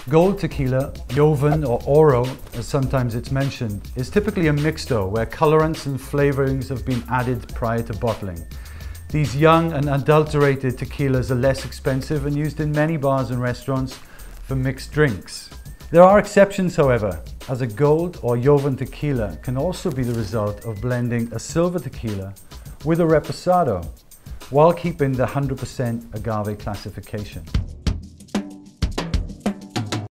Gold tequila, Joven or Oro, as sometimes it's mentioned, is typically a mixto where colorants and flavorings have been added prior to bottling. These young and adulterated tequilas are less expensive and used in many bars and restaurants for mixed drinks. There are exceptions, however, as a gold or Joven tequila can also be the result of blending a silver tequila with a reposado while keeping the 100% agave classification.